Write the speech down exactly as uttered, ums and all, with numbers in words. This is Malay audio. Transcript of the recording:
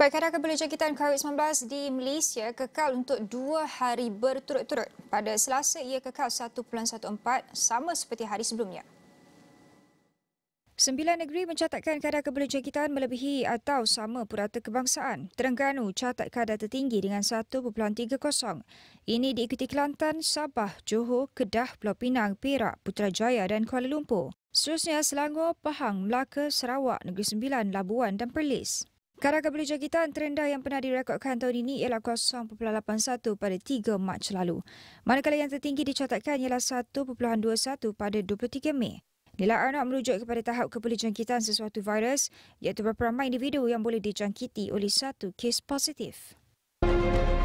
Baik, kadar kebolehjangkitan COVID sembilan belas di Malaysia kekal untuk dua hari berturut-turut. Pada Selasa, ia kekal satu perpuluhan empat belas, sama seperti hari sebelumnya. Sembilan negeri mencatatkan kadar kebolehjangkitan melebihi atau sama purata kebangsaan. Terengganu catat kadar tertinggi dengan satu perpuluhan tiga kosong. Ini diikuti Kelantan, Sabah, Johor, Kedah, Pulau Pinang, Perak, Putrajaya dan Kuala Lumpur. Seterusnya Selangor, Pahang, Melaka, Sarawak, Negeri Sembilan, Labuan dan Perlis. Kadar kebolehjangkitan terendah yang pernah direkodkan tahun ini ialah kosong perpuluhan lapan satu pada tiga Mac lalu. Manakala yang tertinggi dicatatkan ialah satu perpuluhan dua satu pada dua puluh tiga Mei. Nilai R merujuk kepada tahap kebolehjangkitan sesuatu virus, iaitu berapa ramai individu yang boleh dijangkiti oleh satu kes positif.